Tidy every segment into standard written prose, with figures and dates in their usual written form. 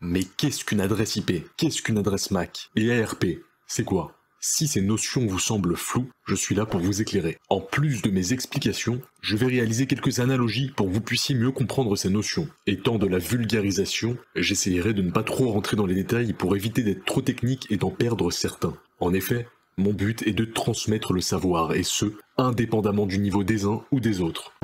Mais qu'est-ce qu'une adresse IP? Qu'est-ce qu'une adresse MAC? Et ARP, c'est quoi? Si ces notions vous semblent floues, je suis là pour vous éclairer. En plus de mes explications, je vais réaliser quelques analogies pour que vous puissiez mieux comprendre ces notions. Étant de la vulgarisation, j'essayerai de ne pas trop rentrer dans les détails pour éviter d'être trop technique et d'en perdre certains. En effet, mon but est de transmettre le savoir, et ce, indépendamment du niveau des uns ou des autres.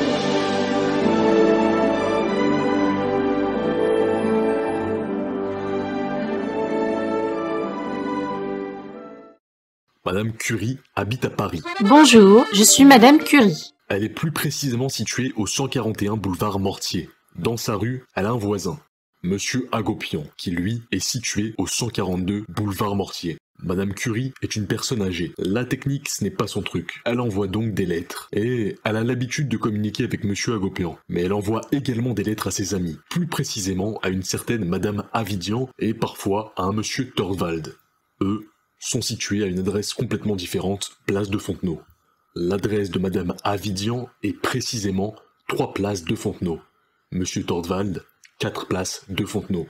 Madame Curie habite à Paris. Bonjour, je suis Madame Curie. Elle est plus précisément située au 141 boulevard Mortier. Dans sa rue, elle a un voisin, Monsieur Hagopian, qui lui est situé au 142 boulevard Mortier. Madame Curie est une personne âgée. La technique, ce n'est pas son truc. Elle envoie donc des lettres. Et elle a l'habitude de communiquer avec Monsieur Hagopian. Mais elle envoie également des lettres à ses amis. Plus précisément à une certaine Madame Avidian et parfois à un Monsieur Torvald. Eux sont situés à une adresse complètement différente, place de Fontenay. L'adresse de Madame Avidian est précisément 3 places de Fontenay. Monsieur Torvald, 4 places de Fontenay.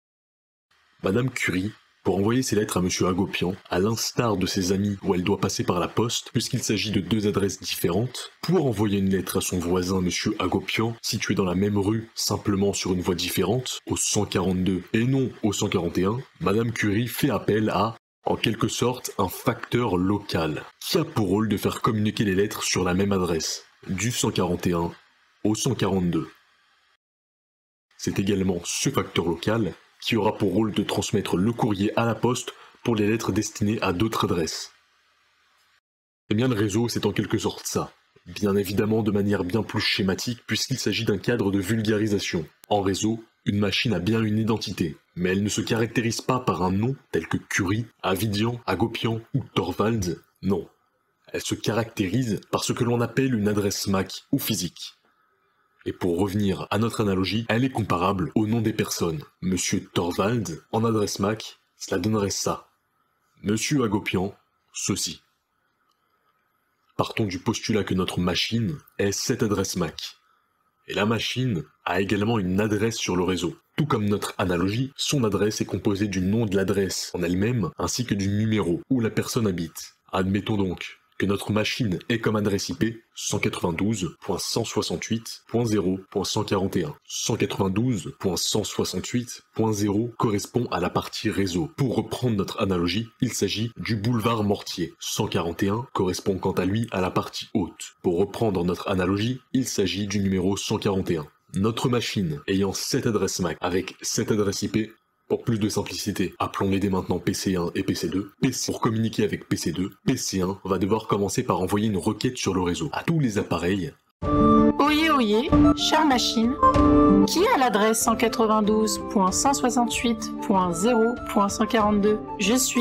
Madame Curie, pour envoyer ses lettres à Monsieur Hagopian, à l'instar de ses amis où elle doit passer par la poste, puisqu'il s'agit de 2 adresses différentes, pour envoyer une lettre à son voisin Monsieur Hagopian, situé dans la même rue, simplement sur une voie différente, au 142 et non au 141, Madame Curie fait appel à, en quelque sorte, un facteur local, qui a pour rôle de faire communiquer les lettres sur la même adresse, du 141 au 142. C'est également ce facteur local qui aura pour rôle de transmettre le courrier à la poste pour les lettres destinées à d'autres adresses. Eh bien, le réseau, c'est en quelque sorte ça. Bien évidemment de manière bien plus schématique puisqu'il s'agit d'un cadre de vulgarisation. En réseau, une machine a bien une identité, mais elle ne se caractérise pas par un nom tel que Curie, Avidian, Hagopian ou Torvald, non. Elle se caractérise par ce que l'on appelle une adresse MAC ou physique. Et pour revenir à notre analogie, elle est comparable au nom des personnes. Monsieur Torvald, en adresse MAC, cela donnerait ça. Monsieur Hagopian, ceci. Partons du postulat que notre machine est cette adresse MAC. Et la machine a également une adresse sur le réseau. Tout comme notre analogie, son adresse est composée du nom de l'adresse en elle-même, ainsi que du numéro où la personne habite. Admettons donc que notre machine ait comme adresse IP 192.168.0.141. 192.168.0 correspond à la partie réseau. Pour reprendre notre analogie, il s'agit du boulevard Mortier. 141 correspond quant à lui à la partie haute. Pour reprendre notre analogie, il s'agit du numéro 141. Notre machine ayant cette adresse MAC avec cette adresse IP, pour plus de simplicité, appelons-les dès maintenant PC1 et PC2. Pour communiquer avec PC2, PC1 va devoir commencer par envoyer une requête sur le réseau à tous les appareils. Oyez, oyez, chère machine, qui a l'adresse 192.168.0.142? Je suis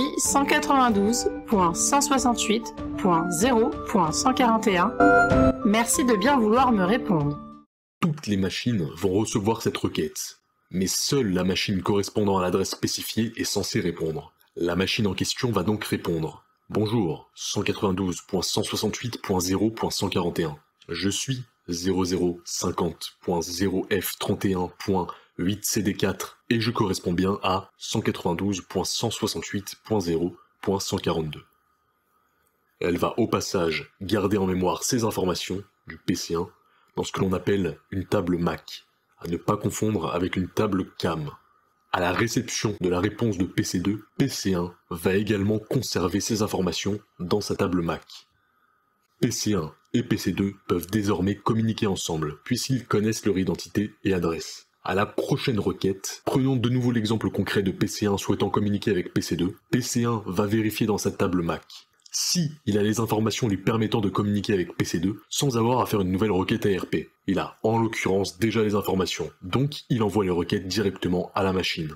192.168.0.141. Merci de bien vouloir me répondre. Toutes les machines vont recevoir cette requête. Mais seule la machine correspondant à l'adresse spécifiée est censée répondre. La machine en question va donc répondre. Bonjour, 192.168.0.141. Je suis 0050.0F31.8CD4 et je corresponds bien à 192.168.0.142. Elle va au passage garder en mémoire ces informations du PC1 dans ce que l'on appelle une table MAC. À ne pas confondre avec une table CAM. À la réception de la réponse de PC2, PC1 va également conserver ces informations dans sa table MAC. PC1 et PC2 peuvent désormais communiquer ensemble, puisqu'ils connaissent leur identité et adresse. À la prochaine requête, prenons de nouveau l'exemple concret de PC1 souhaitant communiquer avec PC2. PC1 va vérifier dans sa table MAC si il a les informations lui permettant de communiquer avec PC2 sans avoir à faire une nouvelle requête ARP. Il a en l'occurrence déjà les informations, donc il envoie les requêtes directement à la machine.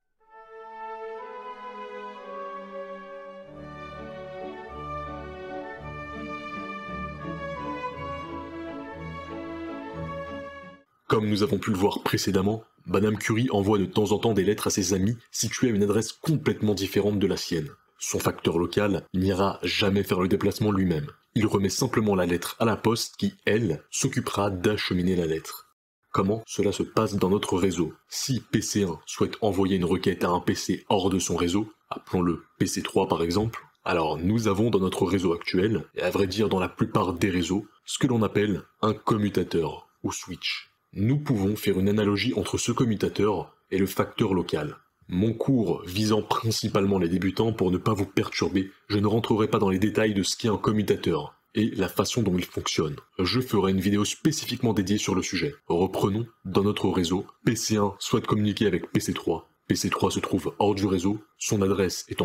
Comme nous avons pu le voir précédemment, Madame Curie envoie de temps en temps des lettres à ses amis situées à une adresse complètement différente de la sienne. Son facteur local n'ira jamais faire le déplacement lui-même. Il remet simplement la lettre à la poste qui, elle, s'occupera d'acheminer la lettre. Comment cela se passe dans notre réseau? Si PC1 souhaite envoyer une requête à un PC hors de son réseau, appelons-le PC3 par exemple, alors nous avons dans notre réseau actuel, et à vrai dire dans la plupart des réseaux, ce que l'on appelle un commutateur, ou switch. Nous pouvons faire une analogie entre ce commutateur et le facteur local. Mon cours visant principalement les débutants pour ne pas vous perturber, je ne rentrerai pas dans les détails de ce qu'est un commutateur et la façon dont il fonctionne. Je ferai une vidéo spécifiquement dédiée sur le sujet. Reprenons, dans notre réseau, PC1 souhaite communiquer avec PC3. PC3 se trouve hors du réseau, son adresse étant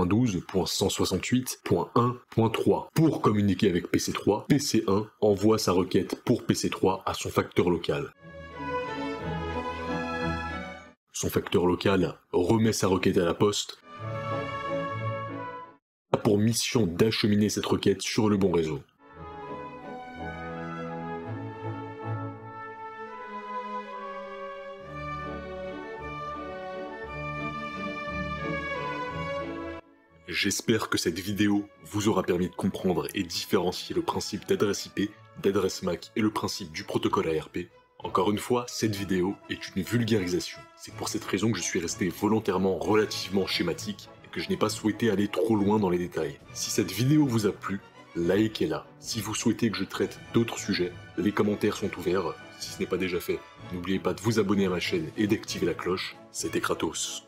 192.168.1.3. Pour communiquer avec PC3, PC1 envoie sa requête pour PC3 à son facteur local. Son facteur local remet sa requête à la poste, a pour mission d'acheminer cette requête sur le bon réseau. J'espère que cette vidéo vous aura permis de comprendre et différencier le principe d'adresse IP, d'adresse MAC et le principe du protocole ARP. Encore une fois, cette vidéo est une vulgarisation. C'est pour cette raison que je suis resté volontairement relativement schématique et que je n'ai pas souhaité aller trop loin dans les détails. Si cette vidéo vous a plu, likez-la. Si vous souhaitez que je traite d'autres sujets, les commentaires sont ouverts. Si ce n'est pas déjà fait, n'oubliez pas de vous abonner à ma chaîne et d'activer la cloche. C'était Kratos.